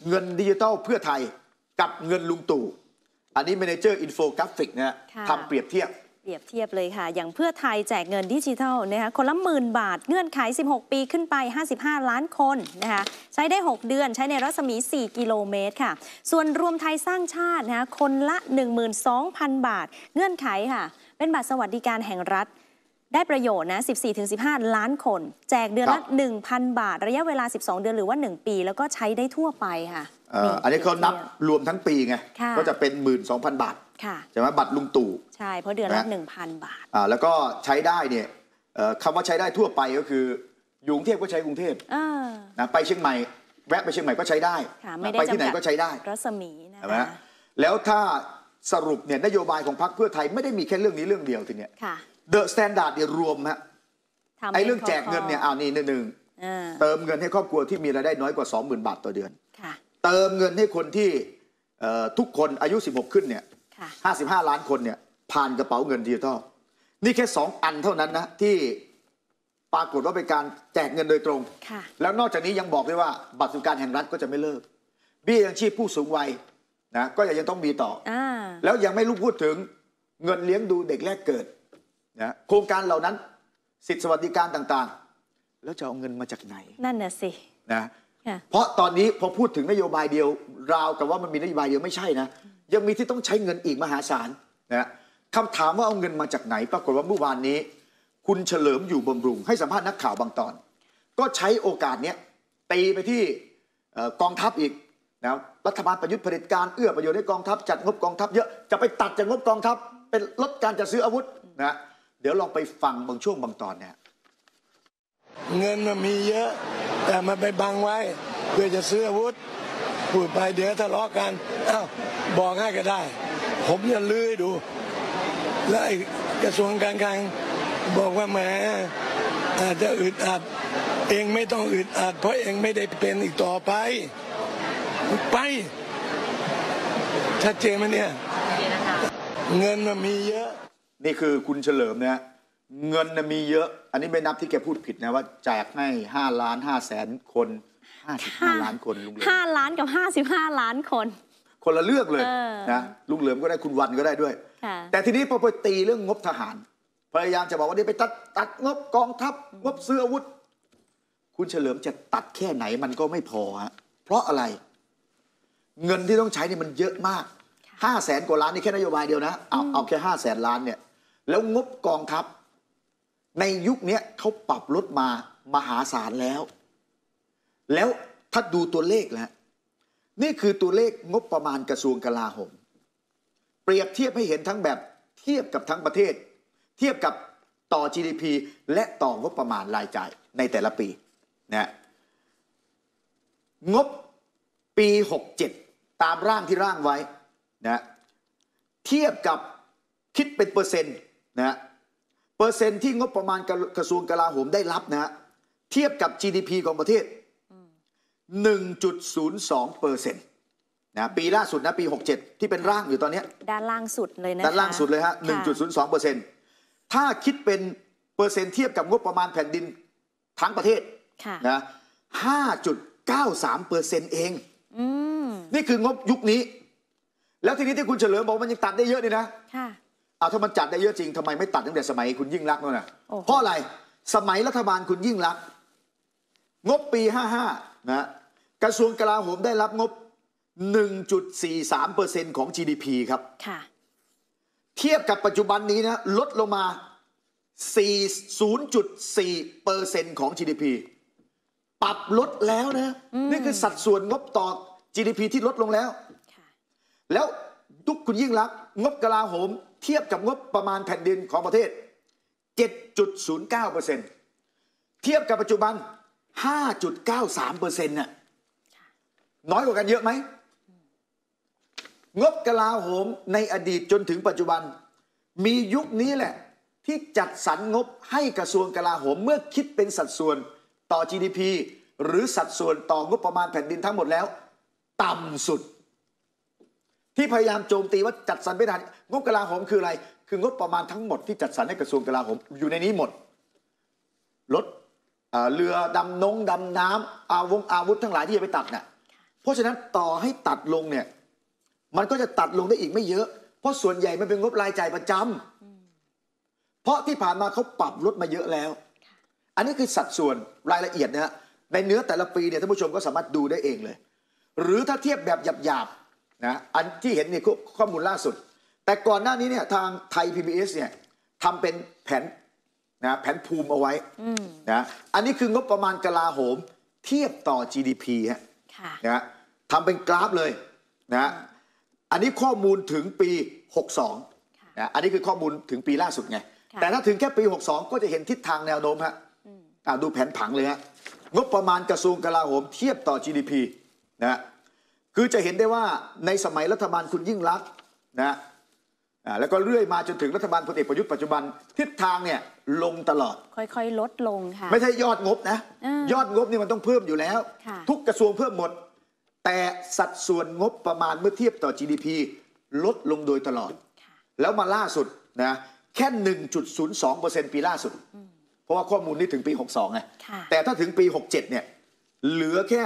เงินดิจิทัลเพื่อไทยกับเงินลุงตู่อันนี้เมเนเจอร์อินโฟกราฟิกนะทำเปรียบเทียบเลยค่ะอย่างเพื่อไทยแจกเงินดิจิทัลนะคะคนละ10,000 บาทเงื่อนไข16 ปีขึ้นไป55 ล้านคนนะคะใช้ได้6 เดือนใช้ในรัศมี4 กิโลเมตรค่ะส่วนรวมไทยสร้างชาตินะคะคนละ 12,000 บาทเงื่อนไขค่ะเป็นบัตรสวัสดิการแห่งรัฐได้ประโยชน์นะ 14-15 ล้านคนแจกเดือนละ 1,000 บาทระยะเวลา12 เดือนหรือว่า1 ปีแล้วก็ใช้ได้ทั่วไปค่ะอันนี้เขานับรวมทั้งปีไงก็จะเป็น 12,000 บาทใช่ไหมบัตรลุงตู่ใช่เพราะเดือนละ 1,000 บาทแล้วก็ใช้ได้เนี่ยคำว่าใช้ได้ทั่วไปก็คืออยู่กรุงเทพก็ใช้กรุงเทพนะไปเชียงใหม่แวะไปเชียงใหม่ก็ใช้ได้ไปที่ไหนก็ใช้ได้รัศมีนะแล้วถ้าสรุปเนี่ยนโยบายของพรรคเพื่อไทยไม่ได้มีแค่เรื่องนี้เรื่องเดียวทีเนี้ยเดอะสแตนดาร์ดเนี่ยรวมฮะไอ้เรื่องแจกเงินเนี่ยนี่หนึ่งเติมเงินให้ครอบครัวที่มีรายได้น้อยกว่า 20,000 บาทต่อเดือนเติมเงินให้คนที่ทุกคนอายุ16ขึ้นเนี่ย55 ล้านคนเนี่ยผ่านกระเป๋าเงินดิจิทัลนี่แค่2 อันเท่านั้นนะที่ปรากฏว่าเป็นการแจกเงินโดยตรงแล้วนอกจากนี้ยังบอกด้วยว่าบัตรสวัสดิการแห่งรัฐก็จะไม่เลิกเบี้ยยังชีพผู้สูงวัยนะก็ยังต้องมีต่อแล้วยังไม่รู้พูดถึงเงินเลี้ยงดูเด็กแรกเกิดนะโครงการเหล่านั้นสิทธิสวัสดิการต่างๆแล้วจะเอาเงินมาจากไหนนั่นน่ะสินะเพราะตอนนี้พอพูดถึงนโยบายเดียวราวกับว่ามันมีนโยบายเดียวไม่ใช่นะยังมีที่ต้องใช้เงินอีกมหาศาลนะคำถามว่าเอาเงินมาจากไหนปรากฏว่าเมื่อวานนี้คุณเฉลิมอยู่บำรุงให้สัมภาษณ์นักข่าวบางตอนก็ใช้โอกาสนี้ตีไปที่กองทัพอีกนะรัฐบาลประยุทธ์เผด็จการเอื้อประโยชน์ให้กองทัพจัดงบกองทัพเยอะจะไปตัดจากงบกองทัพเป็นลดการจัดซื้ออาวุธนะเดี๋ยวลองไปฟังบางช่วงบางตอนเนี่ยเงินมันมีเยอะแต่มันไปบังไว้เพื่อจะซื้ออาวุธพูดไปเดี๋ยวทะเลาะกันบอกให้ก็ได้ผมจะลื้อดูแล้วกระทรวงการคลังบอกว่าแหมอาจจะอึดอัดเองไม่ต้องอึดอัดเพราะเองไม่ได้เป็นอีกต่อไปชัดเจนไหมเนี่ยเงินมันมีเยอะนี่คือคุณเฉลิมเนี่ยเงินมีเยอะอันนี้ไม่นับที่แกพูดผิดนะว่าแจกให้5,500,000 คน55 ล้านคนลุงเหลิม 5 ล้านกับ55 ล้านคนละเลือกเลยนะลุงเหลิมก็ได้คุณวันก็ได้ด้วยแต่ทีนี้พอไปตีเรื่องงบทหารพยายามจะบอกว่านี่ไปตัดงบกองทัพงบซื้ออาวุธคุณเฉลิมจะตัดแค่ไหนมันก็ไม่พอฮะเพราะอะไรเงินที่ต้องใช้นี่มันเยอะมาก500,000 กว่าล้านนี่แค่นโยบายเดียวนะเอาแค่500,000 ล้านเนี่ยแล้วงบกองทัพในยุคนี้เขาปรับลดมามหาศาลแล้วถ้าดูตัวเลขแล้วนี่คือตัวเลขงบประมาณกระทรวงกลาโหมเปรียบเทียบให้เห็นทั้งแบบเทียบกับทั้งประเทศเทียบกับต่อ GDP และต่องบประมาณรายจ่ายในแต่ละปีนะงบปี67ตามร่างที่ร่างไว้นะเทียบกับคิดเป็นเปอร์เซ็นต์นะเปอร์เซ็นต์ที่งบประมาณกระทรวงกลาโหมได้รับนะเทียบกับ GDP ของประเทศ 1.02% นะปีล่าสุดนะปี67ที่เป็นร่างอยู่ตอนนี้ด้านล่างสุดเลยนะด้านล่างสุดเลยฮะ 1.02% ถ้าคิดเป็นเปอร์เซ็นต์เทียบกับงบประมาณแผ่นดินทั้งประเทศนะ 5.93% เองนี่คืองบยุคนี้แล้วทีนี้ที่คุณเฉลิมบอกมันยังตัดได้เยอะนี่นะถ้ามันจัดได้เยอะจริงทำไมไม่ตัดตั้งแต่สมัยคุณยิ่งลักษณ์นั่นน่ะเพราะอะไรสมัยรัฐบาลคุณยิ่งลักษณ์งบปี55นะกระทรวงกลาโหมได้รับงบ 1.43% ของ GDP ครับเทียบกับปัจจุบันนี้นะลดลงมา 0.4% ของ GDP ปรับลดแล้วนะนี่คือสัดส่วนงบต่อ GDP ที่ลดลงแล้วแล้วยุคคุณยิ่งลักษณ์งบกลาโหมเทียบกับงบประมาณแผ่นดินของประเทศ 7.09% เทียบกับปัจจุบัน 5.93% น่ะน้อยกว่ากันเยอะไหมงบกลาโหมในอดีตจนถึงปัจจุบันมียุคนี้แหละที่จัดสรรงบให้กระทรวงกลาโหมเมื่อคิดเป็นสัดส่วนต่อ GDP หรือสัดส่วนต่องบประมาณแผ่นดินทั้งหมดแล้วต่ำสุดที่พยายามโจมตีว่าจัดสรรไม่ทันงบกลาโหมคืออะไรคืองบประมาณทั้งหมดที่จัดสรรให้กระทรวงกลาโหมอยู่ในนี้หมดรถเรือดำน้ำอาวุธทั้งหลายที่จะไปตัดน่ะราะฉะนั้นต่อให้ตัดลงเนี่ยมันก็จะตัดลงได้อีกไม่เยอะเพราะส่วนใหญ่มันเป็นงบรายจ่ายประจำเพราะที่ผ่านมาเขาปรับลดมาเยอะแล้วอันนี้คือสัดส่วนรายละเอียดนะฮะในเนื้อแต่ละปีเนี่ยท่านผู้ชมก็สามารถดูได้เองเลยหรือถ้าเทียบแบบหยาบๆนะอันที่เห็นนี่ข้อมูลล่าสุดแต่ก่อนหน้านี้เนี่ยทางไทย PBS เนี่ยทำเป็นแผนภูมิเอาไว้นะอันนี้คืองบประมาณกลาโหมเทียบต่อ GDP ฮะนะทำเป็นกราฟเลยนะอันนี้ข้อมูลถึงปี 62นะอันนี้คือข้อมูลถึงปีล่าสุดไงแต่ถ้าถึงแค่ปี 62 ก็จะเห็นทิศทางแนวโน้มฮะดูแผนผังเลยฮะงบประมาณกระทรวงกลาโหมเทียบต่อ GDP นะคือจะเห็นได้ว่าในสมัยรัฐบาลคุณยิ่งลักษณ์นะแล้วก็เรื่อยมาจนถึงรัฐบาลพลเอกประยุทธ์ปัจจุบันทิศทางเนี่ยลงตลอดค่อยๆลดลงค่ะไม่ใช่ยอดงบนะยอดงบนี่มันต้องเพิ่มอยู่แล้วทุกกระทรวงเพิ่มหมดแต่สัดส่วนงบประมาณเมื่อเทียบต่อ GDP ลดลงโดยตลอดแล้วมาล่าสุดนะแค่ 1.02% ปีล่าสุดเพราะว่าข้อมูลนี้ถึงปี 62ไงแต่ถ้าถึงปี 67เนี่ยเหลือแค่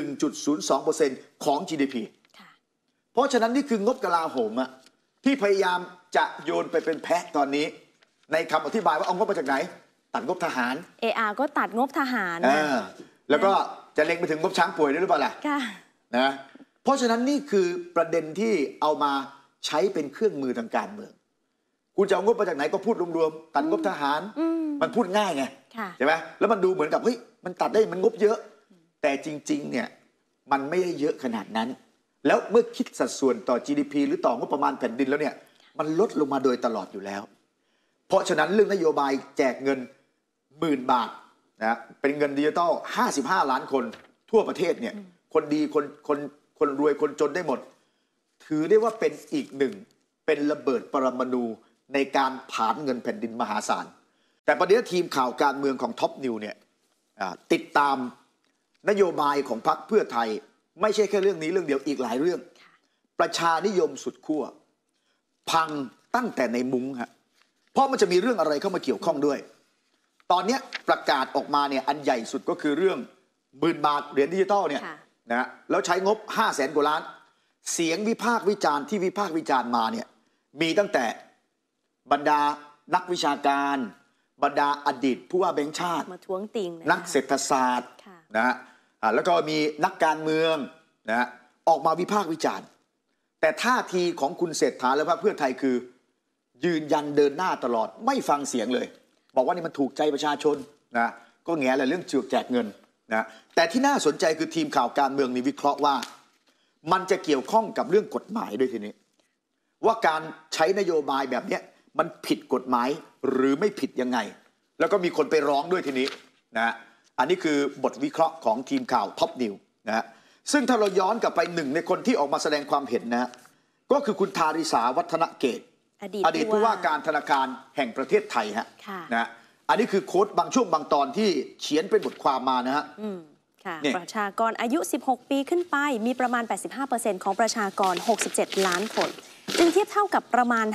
1.02% ของ GDP เพราะฉะนั้นนี่คืองบกลาโหมอะที่พยายามจะโยนไปเป็นแพะตอนนี้ในคำอธิบายว่าเอางบมาจากไหนตัดงบทหาร AR ก็ตัดงบทหารแล้วก็จะเล็งไปถึงงบช้างป่วยด้วยหรือเปล่าล่ะนะเพราะฉะนั้นนี่คือประเด็นที่เอามาใช้เป็นเครื่องมือทางการเมืองคุณจะเอางบมาจากไหนก็พูดรวมๆตัดงบทหารมันพูดง่ายไงใช่ไหมแล้วมันดูเหมือนกับเฮ้ยมันตัดได้มันงบเยอะแต่จริงๆเนี่ยมันไม่ได้เยอะขนาดนั้นแล้วเมื่อคิดสัดส่วนต่อ GDP หรือต่องบประมาณแผ่นดินแล้วเนี่ยมันลดลงมาโดยตลอดอยู่แล้วเพราะฉะนั้นเรื่องนโยบายแจกเงิน10,000 บาทนะเป็นเงินดิจิตอล55 ล้านคนทั่วประเทศเนี่ยคนดีคนรวยคนจนได้หมดถือได้ว่าเป็นอีกหนึ่งเป็นระเบิดปรมาณูในการผลาญเงินแผ่นดินมหาศาลแต่ประเดี๋ยวทีมข่าวการเมืองของท็อปนิวเนี่ยติดตามนโยบายของพรรคเพื่อไทยไม่ใช่แค่เรื่องนี้เรื่องเดียวอีกหลายเรื่องประชานิยมสุดขั้วพังตั้งแต่ในมุ้งฮะเพราะมันจะมีเรื่องอะไรเข้ามาเกี่ยวข้องด้วยตอนนี้ประกาศออกมาเนี่ยอันใหญ่สุดก็คือเรื่อง10,000 บาทเหรียญดิจิตอลเนี่ยนะแล้วใช้งบ500,000 กว่าล้านเสียงวิพากษ์วิจารณ์ที่วิพากษ์วิจารณ์มาเนี่ยมีตั้งแต่บรรดานักวิชาการบรรดาอดีตผู้ว่าแบงค์ชาติมาท้วงติงนักเศรษฐศาสตร์นะฮะแล้วก็มีนักการเมืองนะออกมาวิพากษ์วิจารณ์แต่ท่าทีของคุณเศรษฐาและพรรคเพื่อไทยคือยืนยันเดินหน้าตลอดไม่ฟังเสียงเลยบอกว่านี่มันถูกใจประชาชนนะก็แง่แหละเรื่องแจกเงินนะแต่ที่น่าสนใจคือทีมข่าวการเมืองนี่วิเคราะห์ว่ามันจะเกี่ยวข้องกับเรื่องกฎหมายด้วยทีนี้ว่าการใช้นโยบายแบบนี้มันผิดกฎหมายหรือไม่ผิดยังไงแล้วก็มีคนไปร้องด้วยทีนี้นะอันนี้คือบทวิเคราะห์ของทีมข่าวท็อปนิวนะซึ่งถ้าเราย้อนกลับไปหนึ่งในคนที่ออกมาแสดงความเห็นนะก็คือคุณธาริสาวัฒนเกตอดีตผู้ว่าการธนาคารแห่งประเทศไทยฮะนะอันนี้คือโค้ดบางช่วงบางตอนที่เขียนเป็นบทความมานะฮะประชากรอายุ16 ปีขึ้นไปมีประมาณ 85% ของประชากร67 ล้านคนจึงเทียบเท่ากับประมาณ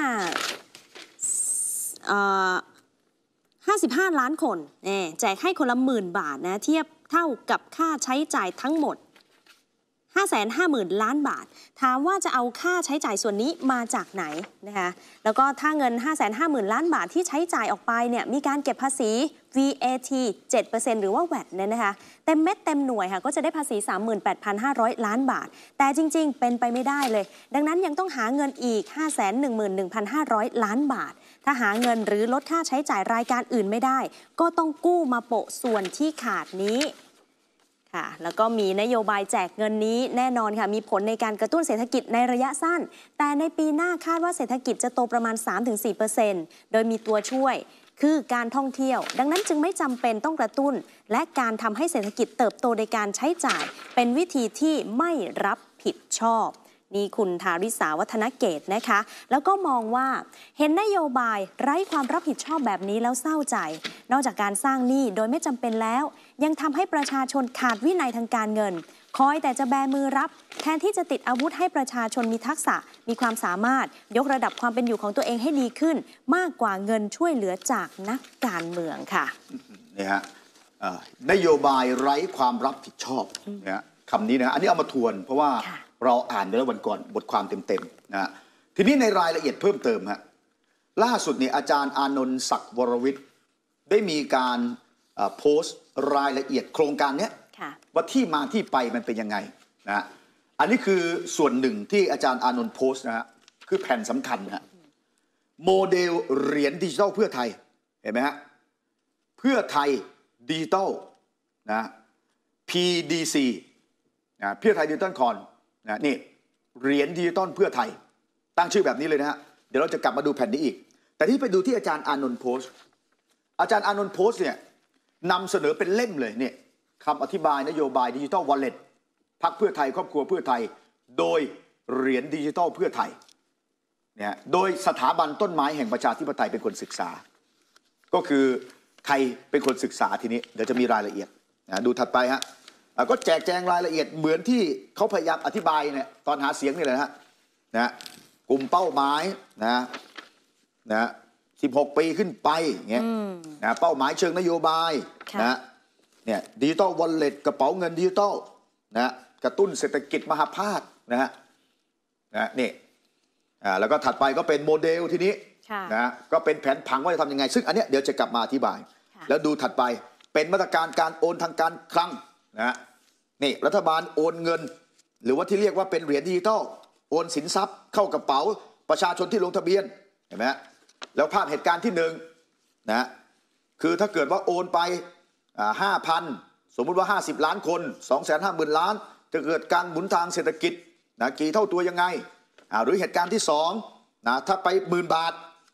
55 ล้านคนแจกให้คนละ10,000 บาทนะเทียบเท่ากับค่าใช้จ่ายทั้งหมด 550,000 ล้านบาทถามว่าจะเอาค่าใช้จ่ายส่วนนี้มาจากไหนนะคะแล้วก็ถ้าเงิน 550,000 ล้านบาทที่ใช้จ่ายออกไปเนี่ยมีการเก็บภาษี VAT 7% หรือว่า VAT เนี่ยนะคะเต็มเม็ดเต็มหน่วยค่ะก็จะได้ภาษี 38,500 ล้านบาทแต่จริงๆเป็นไปไม่ได้เลยดังนั้นยังต้องหาเงินอีก 511,500 ล้านบาทถ้าหาเงินหรือลดค่าใช้จ่ายรายการอื่นไม่ได้ก็ต้องกู้มาโปะส่วนที่ขาดนี้แล้วก็มีนโยบายแจกเงินนี้แน่นอนค่ะมีผลในการกระตุ้นเศรษฐกิจในระยะสั้นแต่ในปีหน้าคาดว่าเศรษฐกิจจะโตประมาณ 3-4% โดยมีตัวช่วยคือการท่องเที่ยวดังนั้นจึงไม่จำเป็นต้องกระตุ้นและการทำให้เศรษฐกิจเติบโตโดยการใช้จ่ายเป็นวิธีที่ไม่รับผิดชอบนี่คุณธาริสาวัฒนเกตนะคะแล้วก็มองว่าเห็นนโยบายไร้ความรับผิดชอบแบบนี้แล้วเศร้าใจนอกจากการสร้างหนี้โดยไม่จำเป็นแล้วยังทำให้ประชาชนขาดวินัยทางการเงินคอยแต่จะแบมือรับแทนที่จะติดอาวุธให้ประชาชนมีทักษะมีความสามารถยกระดับความเป็นอยู่ของตัวเองให้ดีขึ้นมากกว่าเงินช่วยเหลือจากนักการเมืองค่ะนี่ฮะนโยบายไร้ความรับผิดชอบนะคำนี้นะอันนี้เอามาทวนเพราะว่าเราอ่านไปแล้ววันก่อนบทความเต็มๆนะทีนี้ในรายละเอียดเพิ่มเติมฮะล่าสุดเนี่ยอาจารย์อานนท์ศักดิ์วรวิทย์ได้มีการโพสต์รายละเอียดโครงการนี้ว่าที่มาที่ไปมันเป็นยังไงนะอันนี้คือส่วนหนึ่งที่อาจารย์อานนท์โพสต์นะฮะคือแผ่นสำคัญนะโมเดลเหรียญดิจิทัลเพื่อไทยเห็นไหมฮะเพื่อไทยดิจิทัลนะ PDC นะเพื่อไทยดิจิทัลคอนนะนี่เหรียญดิจิทัลเพื่อไทยตั้งชื่อแบบนี้เลยนะฮะเดี๋ยวเราจะกลับมาดูแผ่นนี้อีกแต่ที่ไปดูที่อาจารย์อานนท์โพสต์อาจารย์อานนท์โพสต์เนี่ยนำเสนอเป็นเล่มเลยเนี่ยคำอธิบายนโยบายดิจิทัลวอลเล็ตพรรคเพื่อไทยครอบครัวเพื่อไทยโดยเหรียญดิจิทัลเพื่อไทยเนี่ยโดยสถาบันต้นไม้แห่งประชาธิปไตยเป็นคนศึกษาก็คือใครเป็นคนศึกษาทีนี้เดี๋ยวจะมีรายละเอียดนะดูถัดไปฮะก็แจกแจงรายละเอียดเหมือนที่เขาพยายามอธิบายเนี่ยตอนหาเสียงนี่แหละฮะนะกลุ่มเป้าหมายนะ16 ปีขึ้นไปเงี้ยนะเป้าหมายเชิงนโยบายนะเนี่ยดิจิตอลวอลเล็ตกระเป๋าเงินดิจิตอลนะกระตุ้นเศรษฐกิจมหาภาคนะนี่แล้วก็ถัดไปก็เป็นโมเดลทีนี้นะก็เป็นแผนผังว่าจะทำยังไงซึ่งอันเนี้ยเดี๋ยวจะกลับมาอธิบายแล้วดูถัดไปเป็นมาตรการการโอนทางการคลังนะนี่รัฐบาลโอนเงินหรือว่าที่เรียกว่าเป็นเหรียญดิจิตอลโอนสินทรัพย์เข้ากระเป๋าประชาชนที่ลงทะเบียนเห็นไหมแล้วภาพเหตุการณ์ที่หนึ่งนะคือถ้าเกิดว่าโอนไป5,000สมมุติว่า50 ล้านคน 250,000 ล้านจะเกิดการหมุนทางเศรษฐกิจนะกี่เท่าตัวยังไงหรือเหตุการณ์ที่2นะถ้าไป10,000 บาท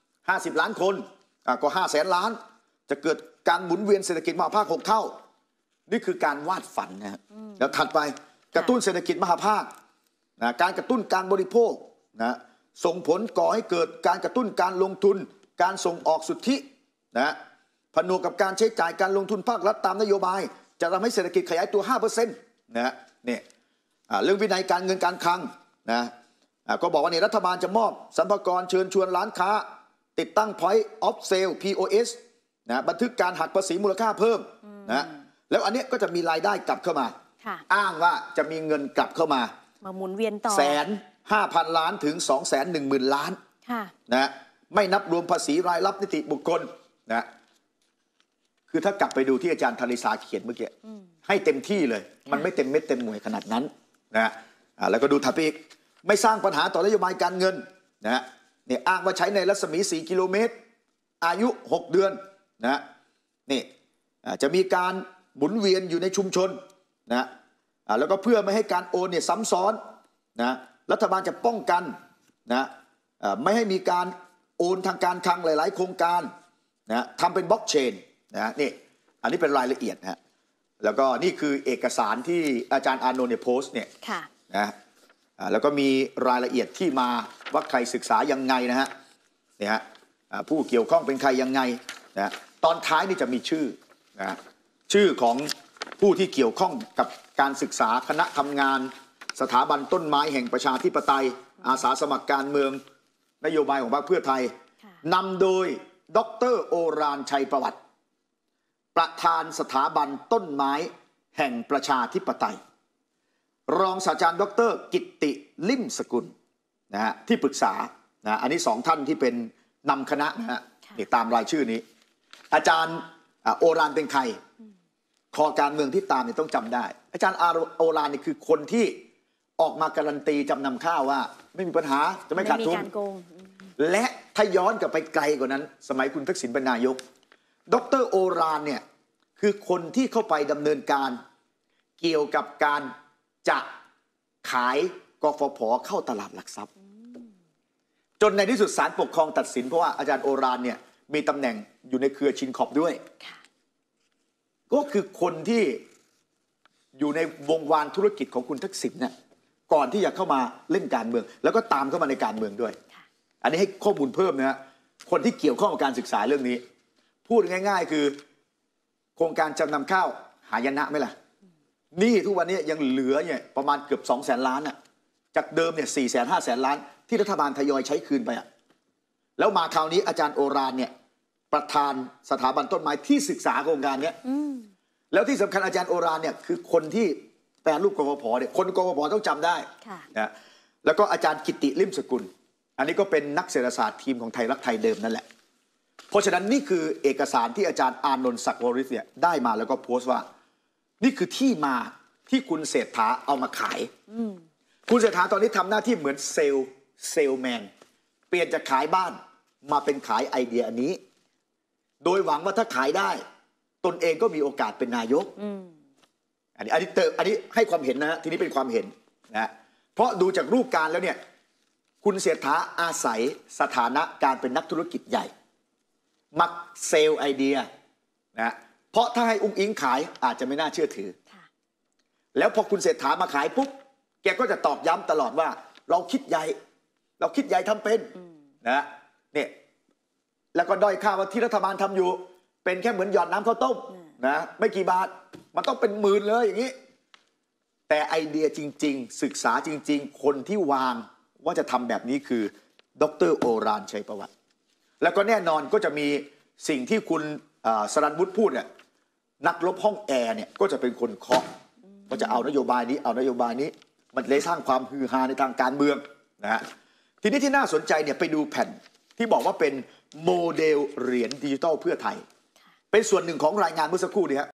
50 ล้านคนก็500,000 ล้านจะเกิดการหมุนเวียนเศรษฐกิจมหาภาค6 เท่านี่คือการวาดฝันนะแล้วถัดไปกระตุ้นเศรษฐกิจมหาภาคนะการกระตุ้นการบริโภคนะส่งผลก่อให้เกิดการกระตุ้นการลงทุนการส่งออกสุทธินะผนวกกับการใช้จ่ายการลงทุนภาครัฐตามนโยบายจะทำให้เศรษฐกิจขยายตัว 5% นะเนี่ยเรื่องวินัยการเงินการคลังนะก็บอกว่านี่รัฐบาลจะมอบสรรพากรเชิญชวนร้านค้าติดตั้ง Point of Sale POS นะบันทึกการหักภาษีมูลค่าเพิ่มนะแล้วอันนี้ก็จะมีรายได้กลับเข้ามาอ้างว่าจะมีเงินกลับเข้ามาหมุนเวียนต่อ 150,000 ล้านถึง 210,000 ล้านนะไม่นับรวมภาษีรายรับนิติบุคคลนะคือถ้ากลับไปดูที่อาจารย์ธนิสาเขียนเมื่อกี้ให้เต็มที่เลยมันไม่เต็มเม็ดเต็มหน่วยขนาดนั้นนะแล้วก็ดูถัดไปอีกไม่สร้างปัญหาต่อนโยบายการเงินนะเนี่ยอ้างว่าใช้ในรัศมี4 กิโลเมตรอายุ6 เดือนนะนี่จะมีการหมุนเวียนอยู่ในชุมชนนะแล้วก็เพื่อไม่ให้การโอนเนี่ยซ้ำซ้อนนะรัฐบาลจะป้องกันนะไม่ให้มีการโอนทางการคลังหลายๆโครงการนะทำเป็นบล็อกเชนนะนี่อันนี้เป็นรายละเอียดนะแล้วก็นี่คือเอกสารที่อาจารย์อานนท์เนี่ยโพสต์เนี่ยนะแล้วก็มีรายละเอียดที่มาว่าใครศึกษายังไงนะฮะเนี่ยฮะผู้เกี่ยวข้องเป็นใครยังไงนะตอนท้ายนี่จะมีชื่อนะชื่อของผู้ที่เกี่ยวข้องกับการศึกษาคณะทำงานสถาบันต้นไม้แห่งประชาธิปไตยอาสาสมัครการเมืองนโยบายของพรรคเพื่อไทยนำโดยดร.โอรานชัยประวัติประธานสถาบันต้นไม้แห่งประชาธิปไตยรองศาสตราจารย์ดร.กิตติลิ่มสกุลนะฮะที่ปรึกษานะอันนี้2 ท่านที่เป็นนำคณะนะฮะนี่ตามรายชื่อนี้อาจารย์โอรานเป็นใครคอการเมืองที่ตามเนี่ยต้องจำได้อาจารย์โอรานนี่คือคนที่ออกมาการันตีจำนำข้าวว่าไม่มีปัญหาจะไม่ขาดทุนและถ้าย้อนกลับไปไกลกว่านั้นสมัยคุณทักษิณเป็นนายกดร.โอรานเนี่ยคือคนที่เข้าไปดำเนินการเกี่ยวกับการจะขายกฟผ.เข้าตลาดหลักทรัพย์จนในที่สุดศาลปกครองตัดสินเพราะว่าอาจารย์โอรานเนี่ยมีตำแหน่งอยู่ในเครือชินขอบด้วยก็คือคนที่อยู่ในวงวานธุรกิจของคุณทักษิณเนี่ยก่อนที่จะเข้ามาเล่นการเมืองแล้วก็ตามเข้ามาในการเมืองด้วยอันนี้ให้ข้อมูลเพิ่มนะฮะคนที่เกี่ยวข้องกับการศึกษาเรื่องนี้พูดง่ายๆคือโครงการจำนำข้าวหายนะไหมล่ะนี่ทุกวันนี้ยังเหลือเนี่ยประมาณเกือบ200,000 ล้านอ่ะจากเดิมเนี่ย400,000-500,000 ล้านที่รัฐบาลทยอยใช้คืนไปอ่ะแล้วมาคราวนี้อาจารย์โอรานเนี่ยประธานสถาบันต้นไม้ที่ศึกษาโครงการนี้แล้วที่สำคัญอาจารย์โอรานเนี่ยคือคนที่แปรรูปกฟผเนี่ยคนกฟผต้องจำได้นะแล้วก็อาจารย์กิติลิ่มสกุลอันนี้ก็เป็นนักเศรษฐศาสตร์ทีมของไทยรักไทยเดิมนั่นแหละเพราะฉะนั้นนี่คือเอกสารที่อาจารย์อานนท์ศักดิ์วริศเนี่ยได้มาแล้วก็โพสต์ว่านี่คือที่มาที่คุณเศรษฐาเอามาขายคุณเศรษฐาตอนนี้ทำหน้าที่เหมือนเซลแมนเปลี่ยนจากขายบ้านมาเป็นขายไอเดียอันนี้โดยหวังว่าถ้าขายได้ตนเองก็มีโอกาสเป็นนายกอันนี้ให้ความเห็นนะฮะทีนี้เป็นความเห็นนะเพราะดูจากรูปการแล้วเนี่ยคุณเศรษฐาอาศัยสถานะการเป็นนักธุรกิจใหญ่มักเซลล์ไอเดียนะเพราะถ้าให้อุ้งอิงขายอาจจะไม่น่าเชื่อถือแล้วพอคุณเศรษฐามาขายปุ๊บแกก็จะตอกย้ำตลอดว่าเราคิดใหญ่ทำเป็นนะเนี่ยแล้วก็ด้อยค่าว่าที่รัฐบาลทำอยู่เป็นแค่เหมือนหยอดน้ำข้าวต้มนะไม่กี่บาทมันต้องเป็นหมื่นเลยอย่างนี้แต่ไอเดียจริงๆศึกษาจริงๆคนที่วางว่าจะทำแบบนี้คือดร.โอฬารชัยประวัติแล้วก็แน่นอนก็จะมีสิ่งที่คุณสรัญวุฒิพูดเนี่ยนักรบห้องแอร์เนี่ยก็จะเป็นคนเคาะก็จะเอานโยบายนี้เอานโยบายนี้มันเลยสร้างความฮือฮาในทางการเมืองนะฮะทีนี้ที่น่าสนใจเนี่ยไปดูแผ่นที่บอกว่าเป็นโมเดลเหรียญดิจิทัลเพื่อไทยเป็นส่วนหนึ่งของรายงานเมื่อสักครู่นี้ครับ